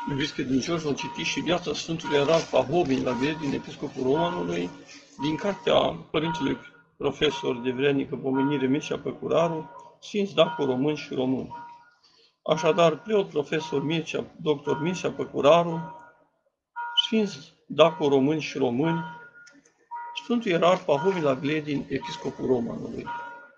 Iubiți credincioși, vom citi și viața Sfântului Ierarh Pahomie la din Episcopul Romanului, din cartea Părintelui Profesor de Vrednică Pomenire Mircea Păcuraru, Sfinți Dacu Români și Români. Așadar, preot profesor Mircea, dr. Mircea Păcuraru, Sfinți Dacu Români și Români, Sfântul Ierarh Pahomie la din Episcopul Romanului.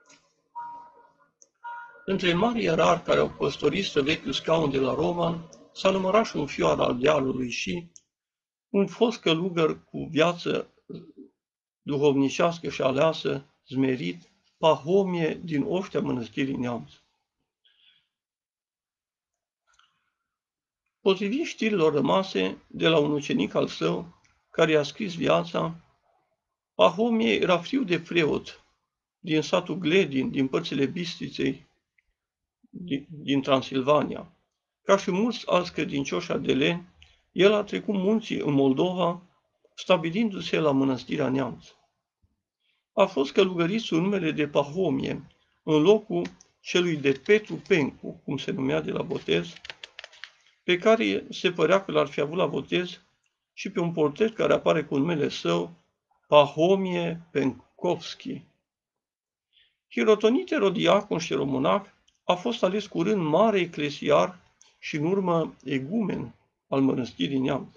Între mari ierarhi care au păstorit străvechiul scaun de la Roman, s-a numărat și un fioar al dealului și un fost călugăr cu viață duhovnicească și aleasă, zmerit, Pahomie din oștea mănăstirii Neamț. Potrivit știrilor rămase de la un ucenic al său, care i-a scris viața, Pahomie era fiu de preot din satul Gledin, din părțile Bistriței, din Transilvania. Ca și mulți alți credincioși adeleni, el a trecut munții în Moldova, stabilindu-se la mănăstirea Neamț. A fost călugărit sub numele de Pahomie, în locul celui de Petru Pencu, cum se numea de la botez, pe care se părea că l-ar fi avut la botez și pe un portret care apare cu numele său, Pahomie Penkovski. Hirotonit erodiacon și eromonah, a fost ales curând mare eclesiar și în urmă egumen al mănăstirii Neamț.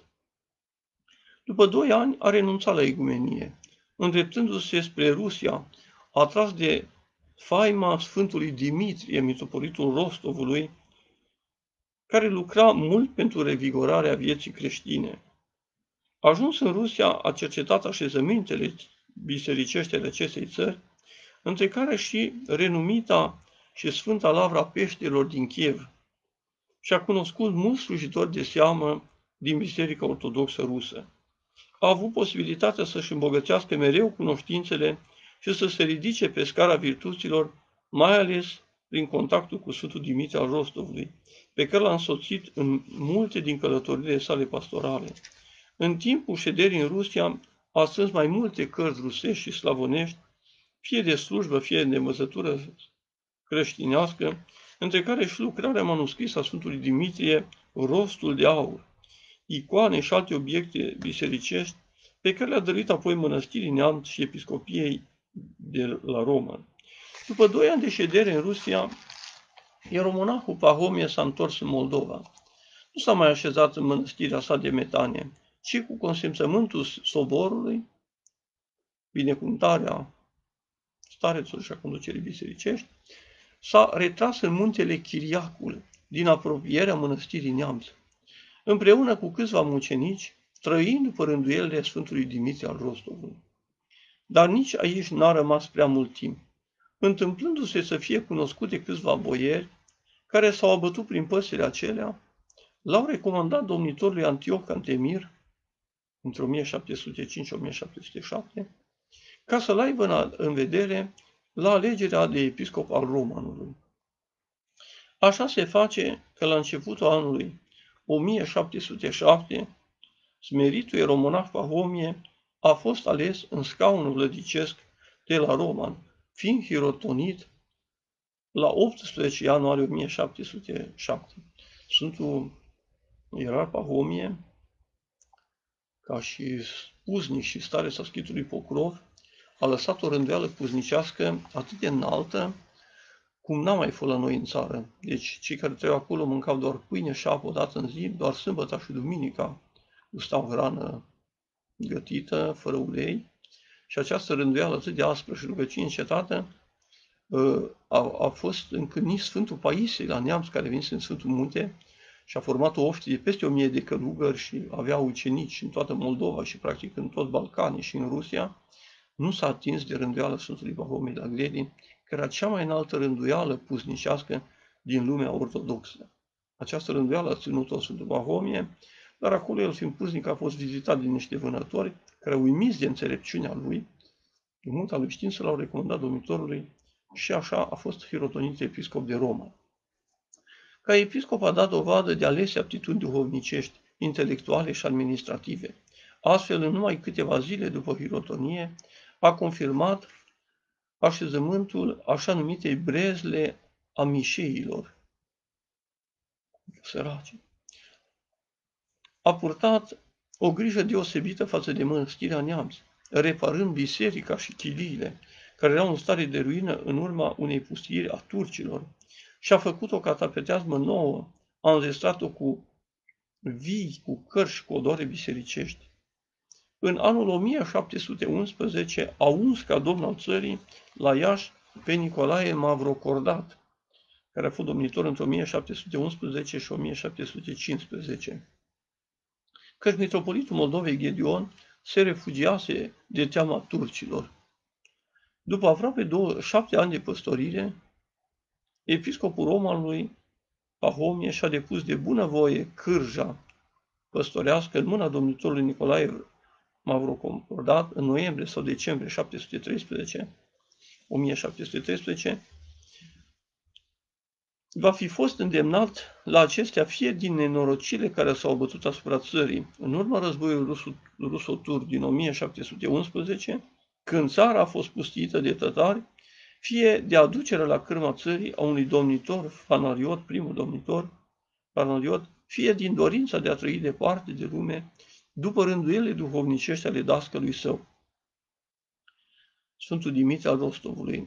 După 2 ani a renunțat la egumenie, îndreptându-se spre Rusia, atras de faima Sfântului Dimitrie, mitropolitul Rostovului, care lucra mult pentru revigorarea vieții creștine. Ajuns în Rusia, a cercetat așezămintele bisericești ale acestei țări, între care și renumita și Sfânta Lavra Peșterilor din Kiev, și a cunoscut mulți slujitori de seamă din Biserica Ortodoxă Rusă. A avut posibilitatea să-și îmbogățească mereu cunoștințele și să se ridice pe scara virtuților, mai ales prin contactul cu Sfântul Dimitrie al Rostovului, pe care l-a însoțit în multe din călătoriile sale pastorale. În timpul șederii în Rusia a strâns mai multe cărți rusești și slavonești, fie de slujbă, fie de învățătură creștinească, între care și lucrarea manuscrisă a Sfântului Dimitrie, Rostul de Aur, icoane și alte obiecte bisericești, pe care le-a dăruit apoi mănăstirii Neamț și episcopiei de la Roma. După 2 ani de ședere în Rusia, ieromonahul Pahomie s-a întors în Moldova. Nu s-a mai așezat în mănăstirea sa de metanie, ci cu consimțământul soborului, binecuvântarea starețului și a conducerii bisericești, s-a retras în muntele Chiriacul, din apropierea mănăstirii Neamț, împreună cu câțiva mucenici, trăind după rânduielile Sfântului Dimitrie al Rostovului. Dar nici aici n-a rămas prea mult timp, întâmplându-se să fie cunoscut de câțiva boieri care s-au abătut prin păsile acelea, l-au recomandat domnitorului Antioch Cantemir, între 1705-1707, ca să-l aibă în vedere la alegerea de episcop al Romanului. Așa se face că la începutul anului 1707, smeritul ieromonah Pahomie a fost ales în scaunul vlădicesc de la Roman, fiind hirotonit la 18 ianuarie 1707. Sfântul Ierarh Pahomie, ca și uznic și stareț al Schitului Pokrov, a lăsat o rânduială puznicească atât de înaltă cum n-a mai fost la noi în țară. Deci cei care trăiau acolo mâncau doar pâine și apă o dată în zi, doar sâmbătă și duminica gustau hrană gătită, fără ulei. Și această rânduială atât de aspră și rugăciune încetată a fost încântnit Sfântul Paisie la Neamț, care venise în Sfântul Munte și a format o oștie de peste 1000 de călugări și avea ucenici în toată Moldova și practic în toți Balcanii și în Rusia. Nu s-a atins de rânduială Sfântului Pahomie la Gledin, care era cea mai înaltă rânduială puznicească din lumea ortodoxă. Această rânduială a ținut-o Sfântul Pahomie, dar acolo el fiind puznic a fost vizitat de niște vânători care, uimiți de înțelepciunea lui, de multa lui știință, l-au recomandat domnitorului și așa a fost hirotonit episcop de Roma. Ca episcop a dat dovadă de alese aptitudini duhovnicești, intelectuale și administrative. Astfel, în numai câteva zile după hirotonie, a confirmat așezământul așa numitei brezle a mișeilor, săraci. a purtat o grijă deosebită față de mănăstirea Neamț, reparând biserica și chiliile, care erau în stare de ruină în urma unei pustiiri a turcilor, și a făcut o catapeteazmă nouă, a înzestrat-o cu vii, cu cărți și cu odore bisericești. În anul 1711 a uns ca domn al țării la Iași pe Nicolae Mavrocordat, care a fost domnitor între 1711 și 1715. Căci mitropolitul Moldovei Ghedion se refugiase de teama turcilor. După aproape 7 ani de păstorire, episcopul Romanului Pahomie și-a depus de bunăvoie cârja păstorească în mâna domnitorului Nicolae Mavrocordat în noiembrie sau decembrie 1713, va fi fost îndemnat la acestea fie din nenorocile care s-au bătut asupra țării în urma războiului ruso-turc din 1711, când țara a fost pustită de tătari, fie de aducerea la cârma țării a unui domnitor, Fanariot, primul domnitor, Fanariot, fie din dorința de a trăi departe de lume, după rânduielile duhovnicești ale dascălui său. Sfântul Dimitrie al Rostovului.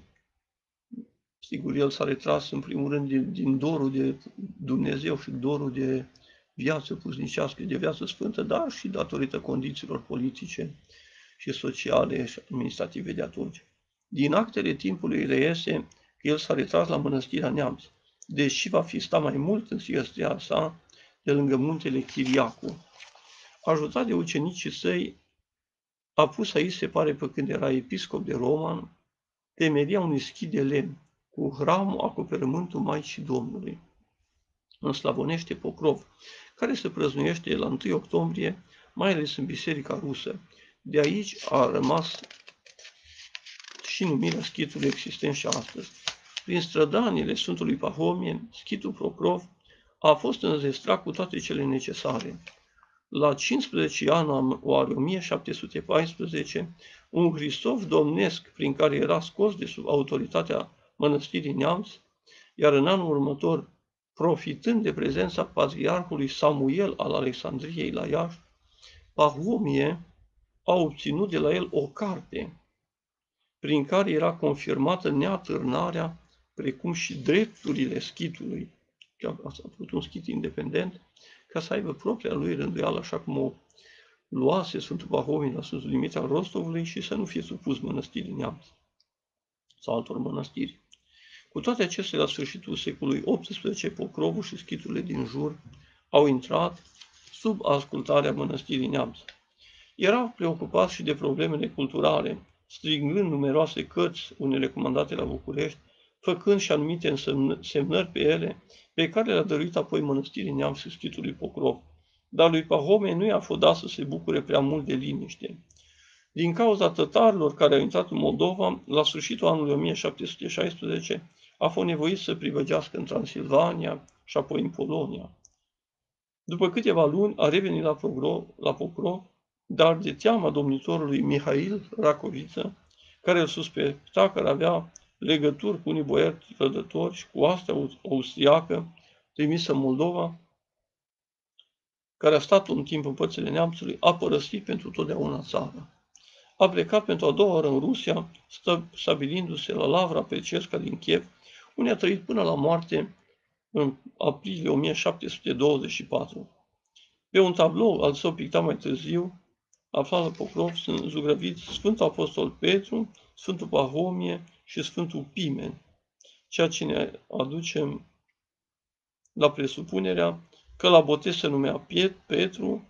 Sigur, el s-a retras în primul rând din dorul de Dumnezeu și dorul de viață pusnicească, de viață sfântă, dar și datorită condițiilor politice și sociale și administrative de atunci. Din actele timpului reiese că el s-a retras la mănăstirea Neamț, deși va fi sta mai mult în siestria sa de lângă muntele Chiriacu. Ajutat de ucenicii săi, a pus aici, se pare, pe când era episcop de Roman, temelia unui schid de lemn, cu hramul acoperământul Maicii Domnului. În slavonește Pokrov, care se prăznuiește la 1 octombrie, mai ales în biserica rusă. De aici a rămas și numirea schitului existent și astăzi. Prin strădanile Sfântului Pahomie, schitul Pokrov a fost înzestrat cu toate cele necesare. La 15 ani, oare 1714, un Hristos domnesc prin care era scos de sub autoritatea mănăstirii Neamț, iar în anul următor, profitând de prezența patriarhului Samuel al Alexandriei la Iași, Pahomie a obținut de la el o carte prin care era confirmată neatârnarea, precum și drepturile schitului. A făcut un schit independent ca să aibă propria lui rânduială, așa cum o luase Sfântul Pahomie la Sfântul Dimitrie al Rostovului și să nu fie supus mănăstirii Neamț sau altor mănăstiri. Cu toate acestea, la sfârșitul secolului XVIII, Pokrovul și schiturile din jur au intrat sub ascultarea mănăstirii Neamț. Erau preocupați și de problemele culturale, strigând numeroase cărți, unele comandate la București, făcând și anumite semnări pe ele, pe care le-a dăruit apoi mănăstirii Neamț și schitului Pokrov. Dar lui Pahomie nu i-a fost dat să se bucure prea mult de liniște. Din cauza tătarilor care au intrat în Moldova, la sfârșitul anului 1716, a fost nevoit să privăgească în Transilvania și apoi în Polonia. După câteva luni a revenit la Pokrov, dar de teama domnitorului Mihail Racoviță, care îl suspecta că avea legături cu unii boieri trădători și cu astea austriacă trimisă în Moldova, care a stat un timp în părțile Neamțului, a părăsit pentru totdeauna țara. A plecat pentru a doua oară în Rusia, stabilindu-se la Lavra Pecesca din Kiev, unde a trăit până la moarte în aprilie 1724. Pe un tablou al său pictat mai târziu, aflat la Pokrov, sunt zugrăviți Sfântul Apostol Petru, Sfântul Pahomie și Sfântul Pimen, ceea ce ne aduce la presupunerea că la botez se numea Petru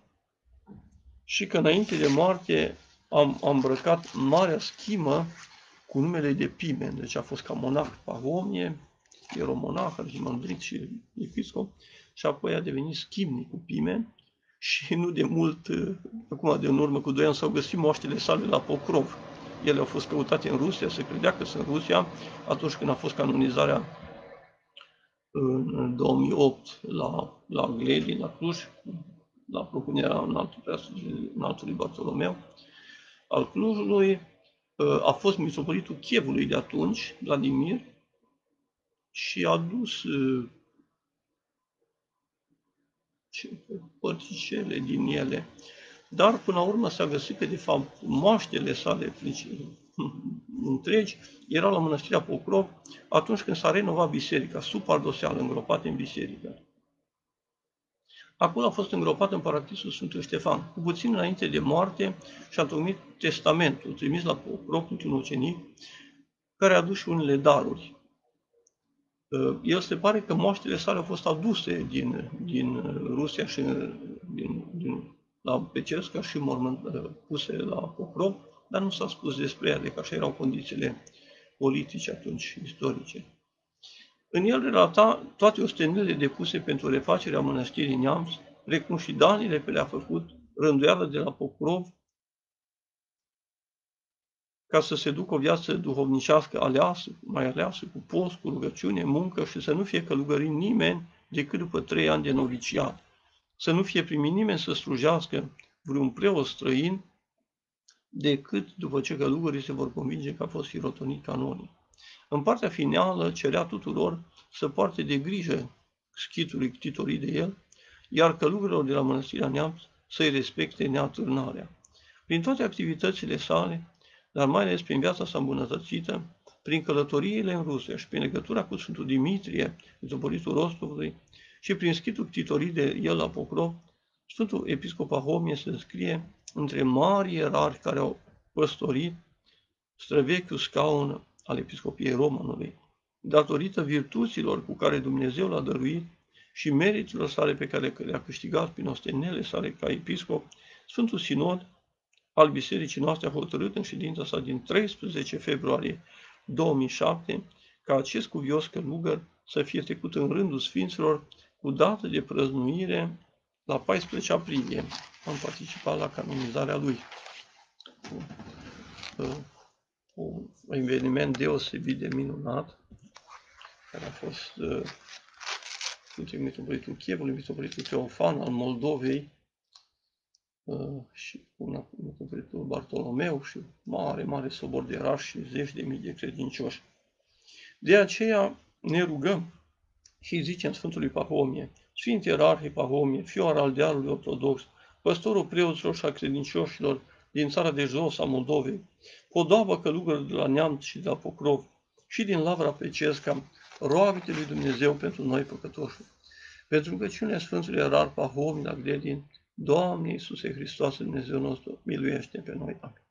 și că înainte de moarte am îmbrăcat marea schimă cu numele de Pimen. Deci a fost ca monah Pahomie, ieromonah, arhimandrit și episcop, și apoi a devenit schimnic cu Pimen și nu de mult, acum de în urmă cu 2 ani, s-au găsit moaștele sale la Pokrov. Ele au fost căutate în Rusia, se credea că sunt Rusia, atunci când a fost canonizarea în 2008 la Gledin, la Cluj, la propunerea înaltului Bartolomeu al Clujului, a fost mitropolitul Chievului de atunci, Vladimir, și a dus părticele din ele. Dar până la urmă s-a găsit că de fapt moaștele sale întregi erau la mănăstirea Pocrov atunci când s-a renovat biserica, sub pardoseală, îngropate în biserică. Acolo a fost îngropat în paraclisul Sfântul Ștefan. Cu puțin înainte de moarte și-a întocmit testamentul, trimis la Pocrov într-un ucenic, care a adus și unele daruri. El se pare că moaștele sale au fost aduse din Rusia și la Pecesca și puse la Pocrov, dar nu s-a spus despre ele, că așa erau condițiile politice atunci, istorice. În el relata toate ostenelile depuse pentru refacerea mănăstirii Neamț, precum și danile pe le-a făcut, rânduială de la Pocrov, ca să se ducă o viață duhovnicească mai aleasă, cu post, cu rugăciune, muncă și să nu fie călugărit nimeni decât după 3 ani de noviciat. Să nu fie primit nimeni să slujească vreun preot străin decât după ce călugării se vor convinge că a fost hirotonit canonic. În partea finală cerea tuturor să poarte de grijă schitului ctitorit de el, iar călugărilor de la Mănăstirea Neamț să-i respecte neatârnarea. Prin toate activitățile sale, dar mai ales prin viața sa îmbunătățită, prin călătoriile în Rusia și prin legătura cu Sfântul Dimitrie, mitropolitul Rostovului, și prin schitul ctitorit de el la Pocrov, Sfântul Episcop Pahomie se înscrie între mari ierarhi care au păstorit străvechiul scaun al Episcopiei Romanului, datorită virtuților cu care Dumnezeu l-a dăruit și meritelor sale pe care le-a câștigat prin ostenele sale ca episcop, Sfântul Sinod al Bisericii noastre a hotărât în ședința sa din 13 februarie 2007 ca acest cuvios călugăr să fie trecut în rândul Sfinților cu dată de prăznuire la 14 aprilie. Am participat la canonizarea lui. Un eveniment deosebit de minunat, care a fost între mitropolitul Chievului, mitropolitul Teofan al Moldovei și cu mitropolitul Bartolomeu și mare sobor de erași și zeci de mii de credincioși. De aceea ne rugăm și zicem Sfântului Pahomie, Sfinte Ierarhie Pahomie, Fioara al dealului ortodox, păstorul preoților și a credincioșilor din țara de jos a Moldovei, podoabă călugări de la Neamț și de la Pocrov și din Lavra Pecesca, roagă-te lui Dumnezeu pentru noi păcătoși. Pentru rugăciunea Sfântului Ierarh Pahomie la Gredin, Doamne Iisuse Hristoase, Dumnezeu nostru, miluiește pe noi. Amin.